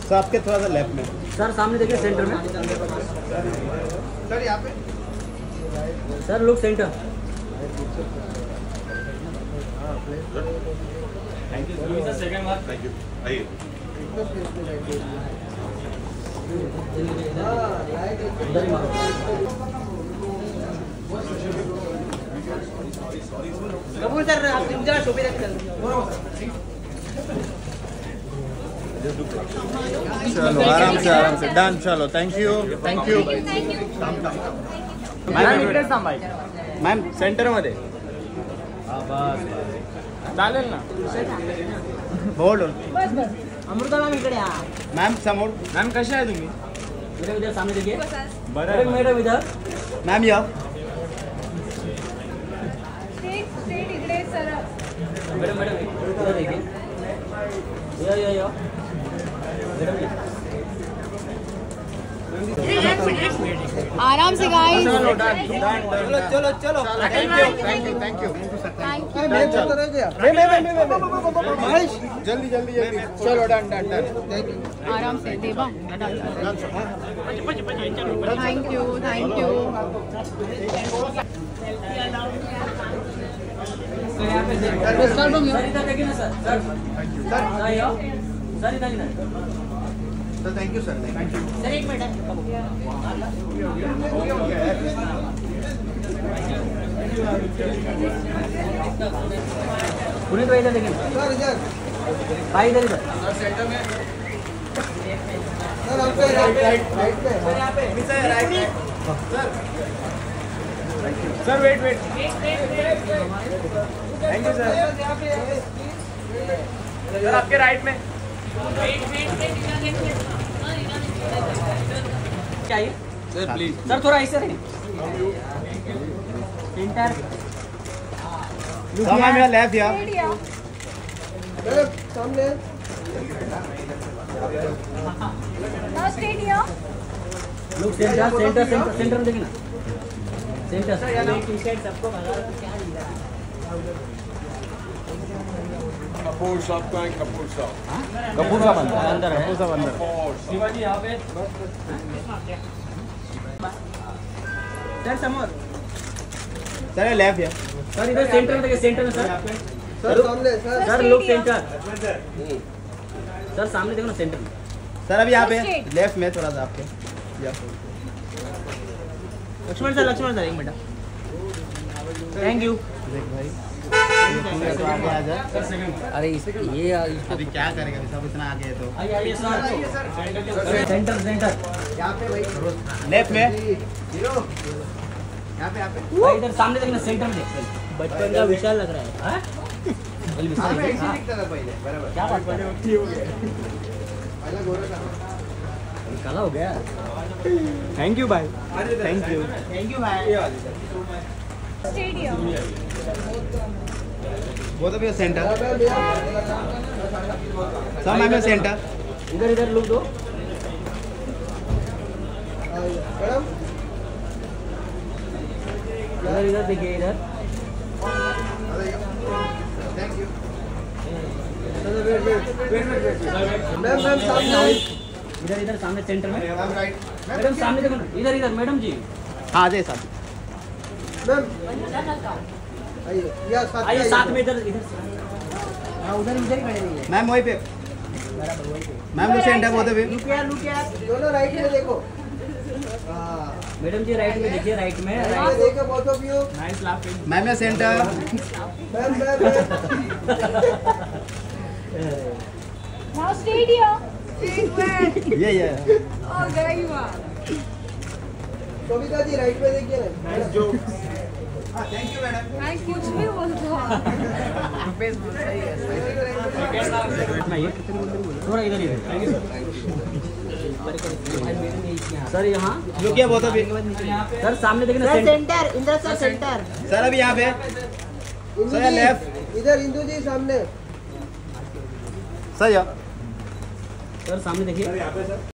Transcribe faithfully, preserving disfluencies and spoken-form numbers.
Sir आपके थोड़ा सा लेफ्ट में सर, सामने देखिए सेंटर में सर, यहाँ पे sir, look centre. Thank you second बार थैंक यू आइए उधर ही मारो। कबूल सर, आप तीन जगह शो पे रख चल। चलो आराम से आराम से डन। चलो thank you thank you ma'am इकडेच थांबाय मॅम सेंटरमध्ये चालेल ना होल्ड बस बस। अमृता मॅम इकडे आ। मॅम समोर मॅम कशा आहे तुम्ही मैडम इधर सामने देखिए। बरं मैडम मैडम इधर। मॅम या मैडम मैडम इधर देखिए। यो यो यो मैडम आराम से गाइस। चलो डन चलो चलो चलो thank you thank you thank you thank you. मैं मैं मैं मैं महेश जल्दी जल्दी जल्दी चलो डन डन डन आराम से देवा। Thank you thank you. Sir इधर देखिए ना सर। सर सर यो सर इधर इधर। Sir thank you sir thank you sir एक मिनट। पुनीत भाई इधर देखिए सर। इधर भाई इधर इधर सर सेंटर में सर। आपके राइट राइट राइट पे सर। यहाँ पे sir right sir. Sir wait wait thank you sir. Sir आपके राइट में चाहिए सर प्लीज सर, थोड़ा ऐसे रहे सेंटर। सर मैम लेफ्ट या सामने look centre centre centre centre में देखिए ना सेंटर। टी शर्ट सबको भगा रहा है, क्या लिख रहा है? कपूर शॉप का है कपूर शॉप कपूर साहब अंदर अंदर है। कपूर साहब अंदर शिवाजी यहाँ पे सर समोर सर लेफ्ट या सर इधर सेंटर में देखिए सेंटर में सर। सर सामने sir. Sir look centre. Sir सामने देखो ना सेंटर में। सर अभी यहाँ पे लेफ्ट में थोड़ा सा आपके या लक्ष्मण सर लक्ष्मण सर एक मिनट। Thank you. देख भाई तो आगे आ जा। अरे इस ये अभी क्या करेगा सब इतना आगे है तो आइए आइए सर। सेंटर सेंटर यहाँ पे भाई लेफ्ट में हीरो यहाँ पे यहाँ पे भाई इधर सामने देखना सेंटर में देख। बचपन का विशाल लग रहा है। हाँ? हाँ मैं ऐसे दिखता था पहले बराबर क्या बात कर रहे हो? पहले गोरा था काला हो गया। थैंक यू भाई थैंक यू थैंक यू भाई। स्टेडियम। वो तो भी सेंटर सर मैम सेंटर इधर इधर लुक दो। मैडम इधर इधर देखिए इधर। थैंक यू मैम मैम सामने। इधर इधर सामने सेंटर में। मैम राइट मैडम सामने देखो ना इधर इधर मैडम जी। हाँ जी साहब मैम आइए या साथ आइए साथ में इधर इधर। हाँ उधर इधर ही खड़े रहिए। मैम वहीं पे बराबर वही पे। मैम वो सेंटर वो तो भी लुक यार लुक यार। दोनों राइट में देखो। हां मैडम जी राइट में देखिए राइट में। राइट देखो both of you. Nice laughing. Ma'am ने centre ma'am ma'am Now stadium. ये ये Oh, there you are. Kavita ji right में देखिए ना। नाइस जो थैंक यू मैडम मैं कुछ भी बोलता हूँ। थोड़ा इधर इधर। सर यहाँ लुक किया वो तो भी सर सामने देखना sir centre. Centre Indra sir centre. Sir अभी यहाँ पे इंदु सर जी लेफ्ट इधर इंदु जी सामने। सर या सर सामने देखिए।